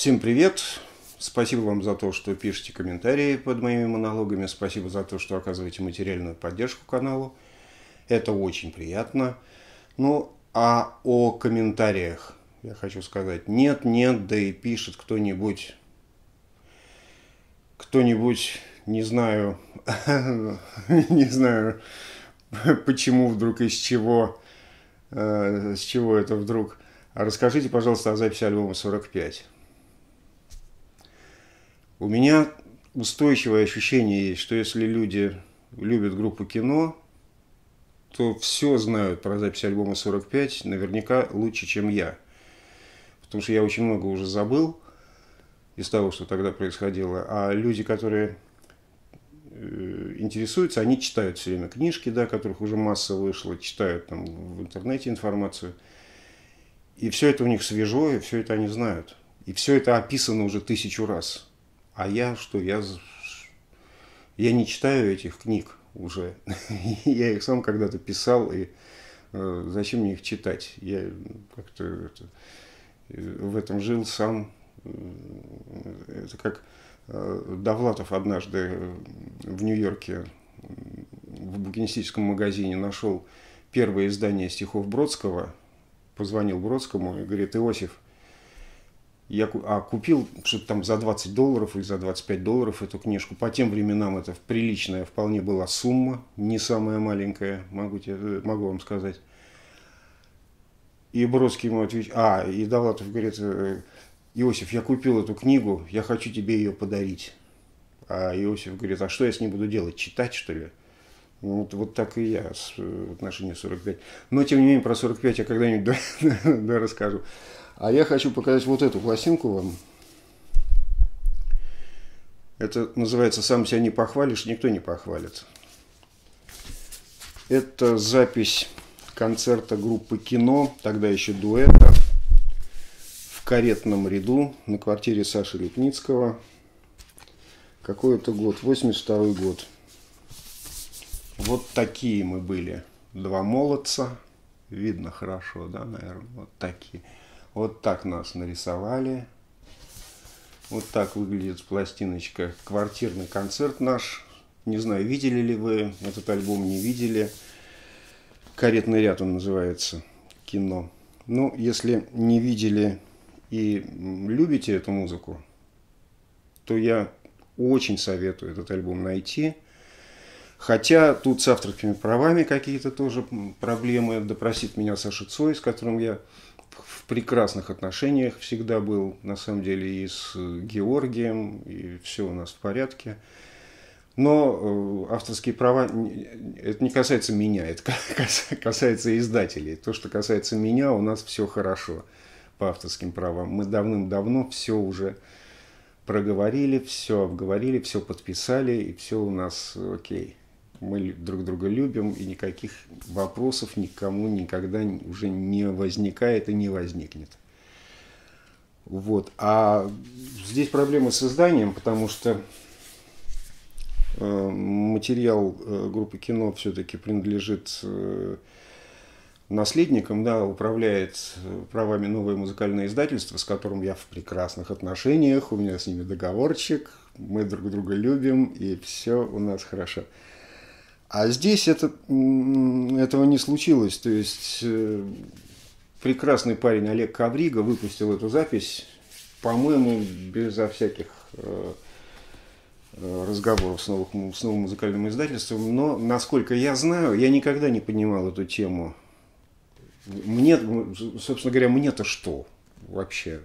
Всем привет! Спасибо вам за то, что пишете комментарии под моими монологами. Спасибо за то, что оказываете материальную поддержку каналу. Это очень приятно. Ну, а о комментариях я хочу сказать. Нет, да и пишет кто-нибудь, не знаю, не знаю, почему вдруг, с чего это вдруг. Расскажите, пожалуйста, о записи альбома 45. У меня устойчивое ощущение есть, что если люди любят группу Кино, то все знают про запись альбома 45 наверняка лучше, чем я. Потому что я очень много уже забыл из того, что тогда происходило. А люди, которые интересуются, они читают все время книжки, да, которых уже масса вышло, читают там в интернете информацию. И все это у них свежо, и все это они знают. И все это описано уже 1000 раз. А я что? Я не читаю этих книг уже. Я их сам когда-то писал, и зачем мне их читать? Я как-то в этом жил сам. Это как Довлатов однажды в Нью-Йорке в букинистическом магазине нашел первое издание стихов Бродского, позвонил Бродскому и говорит: Иосиф, я купил что-то там за $20 или за $25 эту книжку. По тем временам это приличная вполне была сумма, не самая маленькая, могу вам сказать. И Бродский ему отвечает, и Довлатов говорит: Иосиф, я купил эту книгу, я хочу тебе ее подарить. А Иосиф говорит: а что я с ней буду делать, читать, что ли? Вот так и я в отношении 45. Но, тем не менее, про 45 я когда-нибудь расскажу. А я хочу показать вот эту пластинку вам. Это называется «Сам себя не похвалишь, никто не похвалит». Это запись концерта группы Кино, тогда еще дуэта, в Каретном ряду на квартире Саши Лепницкого. Какой это год? 82-й год. Вот такие мы были. Два молодца. Видно хорошо, да, наверное? Вот такие. Вот так нас нарисовали. Вот так выглядит пластиночка. Квартирный концерт наш. Не знаю, видели ли вы этот альбом, не видели. «Каретный ряд» он называется. Кино. Ну, если не видели и любите эту музыку, то я очень советую этот альбом найти. Хотя тут с авторскими правами какие-то тоже проблемы. Допросит меня Саша Цой, с которым я в прекрасных отношениях всегда был, на самом деле, и с Георгием, и все у нас в порядке. Но авторские права, это не касается меня, это касается издателей. То, что касается меня, у нас все хорошо по авторским правам. Мы давным-давно все уже проговорили, все обговорили, все подписали, и все у нас окей. Мы друг друга любим, и никаких вопросов никому никогда уже не возникает и не возникнет. Вот. А здесь проблема с изданием, потому что материал группы Кино все-таки принадлежит наследникам, да, управляет правами новое музыкальное издательство, с которым я в прекрасных отношениях, у меня с ними договорчик, мы друг друга любим, и все у нас хорошо. А здесь этого не случилось. То есть прекрасный парень Олег Коврига выпустил эту запись, по-моему, безо всяких разговоров с новым музыкальным издательством. Но, насколько я знаю, я никогда не понимал эту тему. Мне, собственно говоря, мне-то что вообще?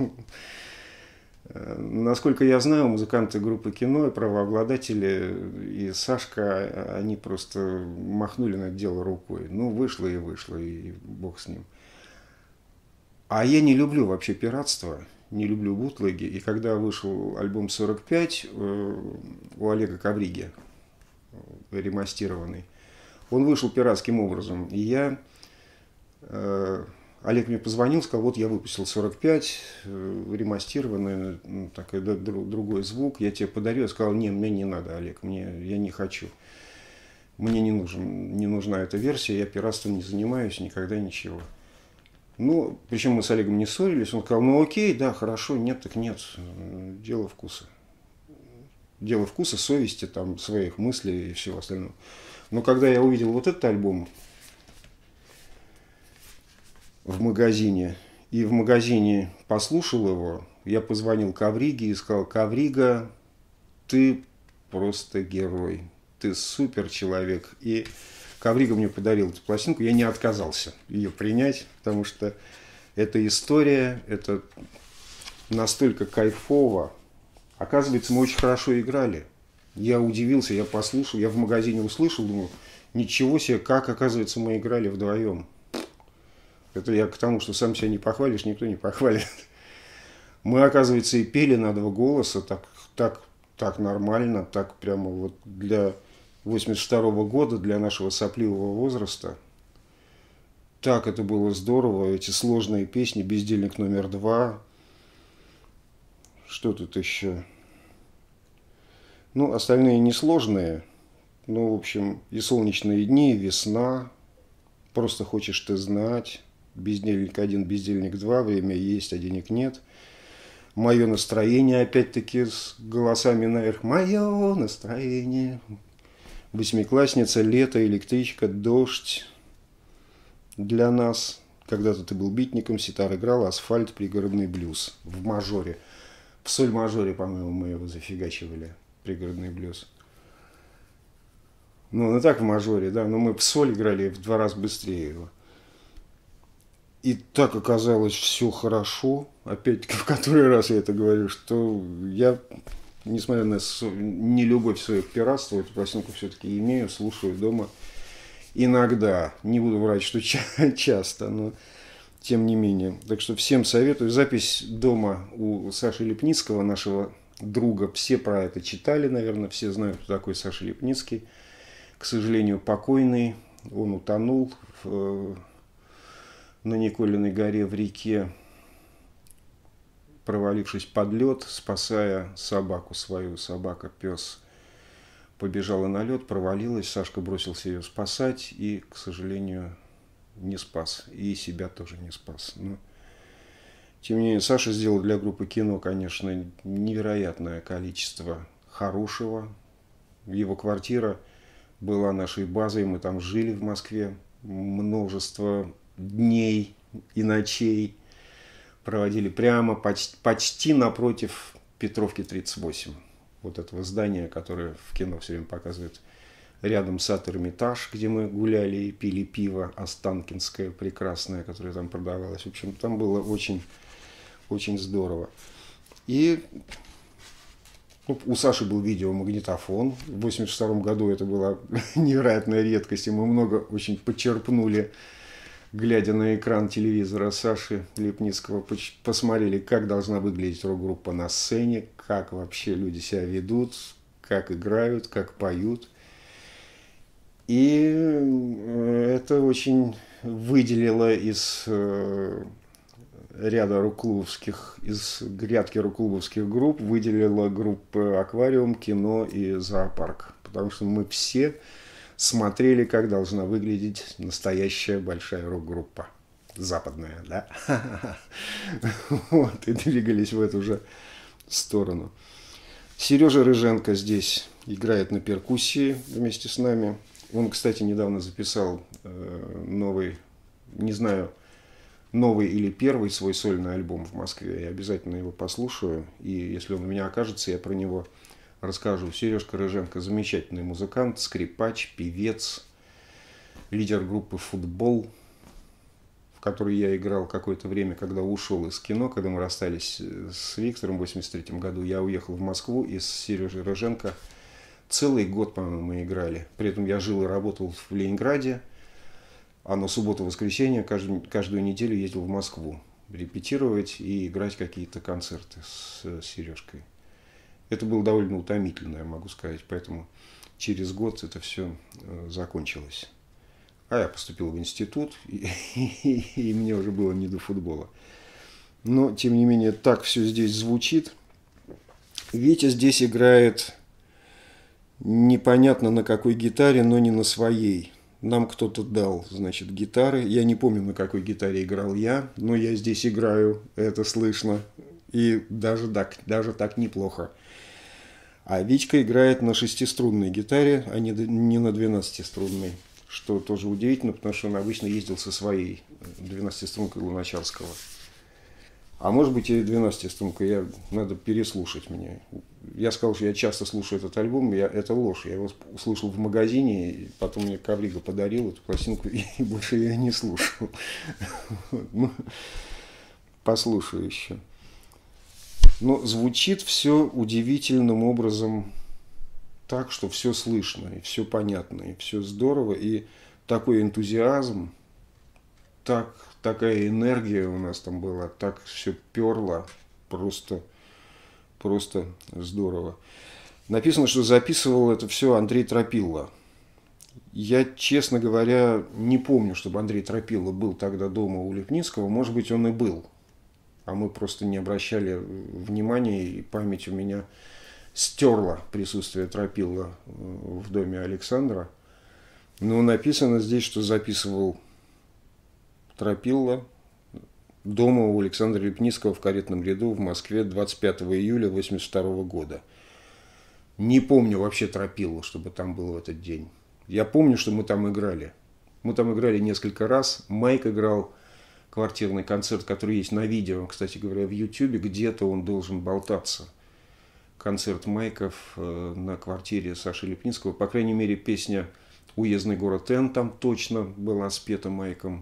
Насколько я знаю, музыканты группы Кино и правообладатели, и Сашка, они просто махнули на это дело рукой. Ну, вышло, и бог с ним. А я не люблю вообще пиратство, не люблю бутлеги. И когда вышел альбом 45 у Олега Ковриги, ремастированный, он вышел пиратским образом. И я... Олег мне позвонил, сказал: вот я выпустил 45, ремастированный, такой другой звук, я тебе подарю. Я сказал: не, мне не надо, Олег, я не хочу. Мне не нужна эта версия, я пиратством не занимаюсь, никогда ничего. Ну, причем мы с Олегом не ссорились. Он сказал, ну окей, да, хорошо, нет, так нет. Дело вкуса. Дело вкуса, совести, там, своих мыслей и всего остального. Но когда я увидел вот этот альбом в магазине, и в магазине послушал его, я позвонил Ковриге и сказал, Коврига, ты просто герой, ты супер человек. И Коврига мне подарил эту пластинку, я не отказался ее принять, потому что эта история, это настолько кайфово. Оказывается, мы очень хорошо играли. Я удивился, я послушал, я в магазине услышал, думаю, ничего себе, как, оказывается, мы играли вдвоем. Это я к тому, что сам себя не похвалишь, никто не похвалит. Мы, оказывается, и пели на два голоса, так нормально, так прямо вот для 82-го года, для нашего сопливого возраста. Так это было здорово, эти сложные песни, «Бездельник номер 2». Что тут еще? Ну, остальные несложные. Ну, в общем, и «Солнечные дни», и «Весна», «Просто хочешь ты знать», «Бездельник 1», «Бездельник 2», «Время есть, а денег нет». «Мое настроение», опять-таки, с голосами наверх. «Мое настроение». «Восьмиклассница», «Лето», «Электричка», «Дождь». Для нас. Когда-то ты был битником, ситар играл, «Асфальт», «Пригородный блюз». В мажоре. В соль-мажоре, по-моему, мы его зафигачивали. «Пригородный блюз». Ну так в мажоре, да, но мы в соль играли в 2 раза быстрее его. И так оказалось все хорошо, опять-таки в который раз я это говорю, что я, несмотря на нелюбовь своих пиратств, эту пластинку все-таки имею, слушаю дома иногда. Не буду врать, что часто, но тем не менее. Так что всем советую. Запись дома у Саши Лепницкого, нашего друга. Все про это читали, наверное, все знают, кто такой Саша Лепницкий. К сожалению, покойный. Он утонул на Николиной горе в реке, провалившись под лед, спасая собаку свою. Собака-пес побежала на лед, провалилась. Сашка бросился ее спасать и, к сожалению, не спас. И себя тоже не спас. Но, тем не менее, Саша сделал для группы «Кино», конечно, невероятное количество хорошего. Его квартира была нашей базой, мы там жили в Москве, множество дней и ночей проводили прямо почти напротив Петровки 38. Вот этого здания, которое в кино все время показывают. Рядом сад Эрмитаж, где мы гуляли и пили пиво останкинское прекрасное, которое там продавалось. В общем, там было очень, очень здорово. И у Саши был видеомагнитофон. В 1982 году это была невероятная редкость, и мы много очень почерпнули, глядя на экран телевизора Саши Лепницкого, посмотрели, как должна выглядеть рок-группа на сцене, как вообще люди себя ведут, как играют, как поют. И это очень выделило из ряда рок-клубовских, из грядки рок-клубовских групп, выделила группы «Аквариум», «Кино» и «Зоопарк». Потому что мы все смотрели, как должна выглядеть настоящая большая рок-группа. Западная, да? Вот, и двигались в эту же сторону. Сережа Рыженко здесь играет на перкуссии вместе с нами. Он, кстати, недавно записал новый, не знаю, новый или первый свой сольный альбом в Москве. Я обязательно его послушаю. И если он у меня окажется, я про него расскажу. Сережка Рыженко замечательный музыкант, скрипач, певец, лидер группы «Футбол», в которой я играл какое-то время, когда ушел из кино, когда мы расстались с Виктором в 1983 году. Я уехал в Москву, и с Сережей Рыженко целый год, по-моему, мы играли. При этом я жил и работал в Ленинграде, а на субботу-воскресенье каждую неделю ездил в Москву репетировать и играть какие-то концерты с Сережкой. Это было довольно утомительно, я могу сказать, поэтому через год это все закончилось. А я поступил в институт, и мне уже было не до футбола. Но, тем не менее, так все здесь звучит. Витя здесь играет непонятно на какой гитаре, но не на своей. нам кто-то дал, значит, гитары. Я не помню, на какой гитаре играл я, но я здесь играю, это слышно. И даже так неплохо. А Витька играет на шестиструнной гитаре, а не на 12-струнной. Что тоже удивительно, потому что он обычно ездил со своей 12-стрункой Луначарского. А может быть и 12-струнка, надо переслушать мне. Я сказал, что я часто слушаю этот альбом, это ложь. Я его услышал в магазине, и потом мне Коврига подарил эту пластинку, и больше я не слушал. Ну, послушаю еще. Но звучит все удивительным образом так, что все слышно, и все понятно, и все здорово, и такой энтузиазм, такая энергия у нас там была, так все перло, просто здорово. Написано, что записывал это все Андрей Тропилла. Я, честно говоря, не помню, чтобы Андрей Тропилла был тогда дома у Лепницкого. Может быть, он и был. А мы просто не обращали внимания, и память у меня стерла присутствие Тропилла в доме Александра. Но написано здесь, что записывал Тропилла дома у Александра Лепницкого в Каретном ряду в Москве 25 июля 1982 года. Не помню вообще Тропиллу, чтобы там был в этот день. Я помню, что мы там играли. Мы там играли несколько раз. Майк играл квартирный концерт, который есть на видео, кстати говоря, в Ютубе. Где-то он должен болтаться. Концерт Майков на квартире Саши Лепницкого. По крайней мере, песня «Уездный город Н» там точно была спета Майком.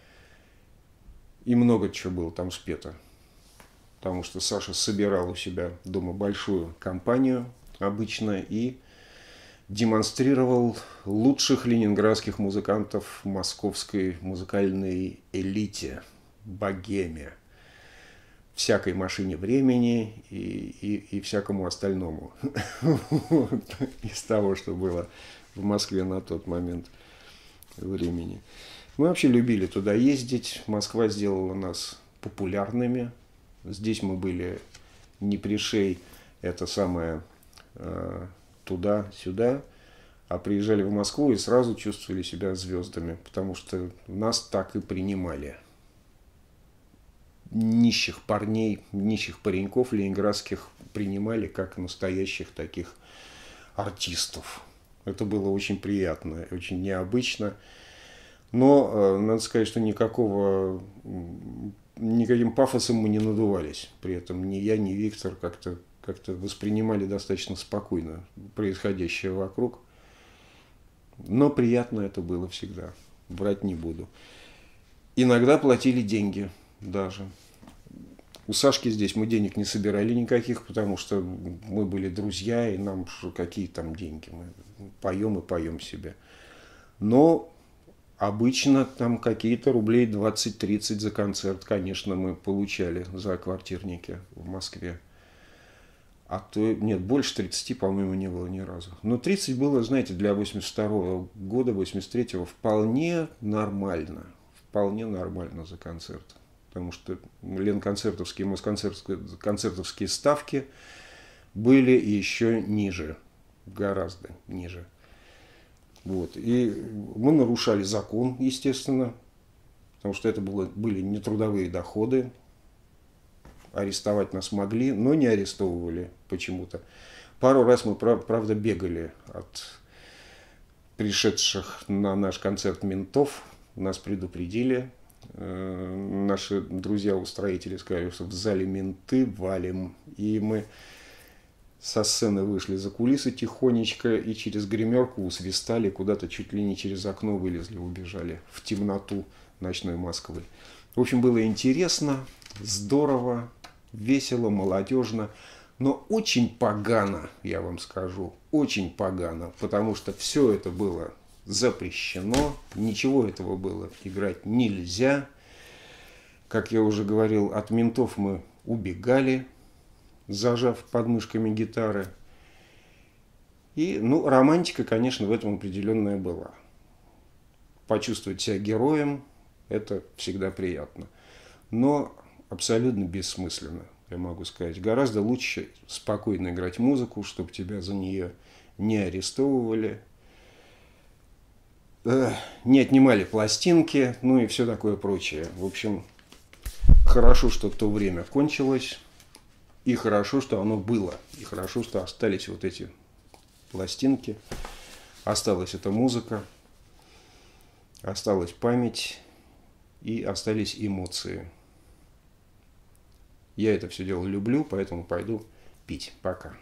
И много чего было там спето. Потому что Саша собирал у себя дома большую компанию обычно и демонстрировал лучших ленинградских музыкантов московской музыкальной элите, богеме, всякой машине времени и всякому остальному из того, что было в Москве на тот момент времени. Мы вообще любили туда ездить. Москва сделала нас популярными. Здесь мы были не пришей, это самое, туда-сюда, а приезжали в Москву и сразу чувствовали себя звездами, потому что нас так и принимали. Нищих парней, нищих пареньков ленинградских принимали как настоящих таких артистов. Это было очень приятно, очень необычно. Но надо сказать, что никаким пафосом мы не надувались. При этом ни я, ни Виктор как-то воспринимали достаточно спокойно происходящее вокруг. Но приятно это было всегда. Врать не буду. Иногда платили деньги даже. У Сашки здесь мы денег не собирали никаких, потому что мы были друзья, и нам какие там деньги. Мы поем и поем себе. Но обычно там какие-то рублей 20-30 за концерт, конечно, мы получали за квартирники в Москве. А то, нет, больше 30, по-моему, не было ни разу. Но 30 было, знаете, для 82 года, 83-го вполне нормально. Вполне нормально за концерт. Потому что ленконцертовские, москонцертовские ставки были еще ниже, гораздо ниже. Вот. И мы нарушали закон, естественно, потому что это были нетрудовые доходы. Арестовать нас могли, но не арестовывали почему-то. Пару раз мы, правда, бегали от пришедших на наш концерт ментов. Нас предупредили. Наши друзья-устроители сказали, что в зале менты, валим. И мы со сцены вышли за кулисы тихонечко и через гримерку усвистали, куда-то чуть ли не через окно вылезли, убежали в темноту ночной Москвы. В общем, было интересно, здорово, весело, молодежно, но очень погано, я вам скажу, очень погано, потому что все это было запрещено, ничего этого было играть нельзя. Как я уже говорил, от ментов мы убегали, зажав подмышками гитары. И, романтика, конечно, в этом определенная была. Почувствовать себя героем – это всегда приятно. Но абсолютно бессмысленно, я могу сказать. Гораздо лучше спокойно играть музыку, чтобы тебя за нее не арестовывали. не отнимали пластинки, ну и все такое прочее. В общем, хорошо, что то время кончилось, и хорошо, что оно было, и хорошо, что остались вот эти пластинки, осталась эта музыка, осталась память и остались эмоции. Я это все дело люблю, поэтому пойду пить. Пока.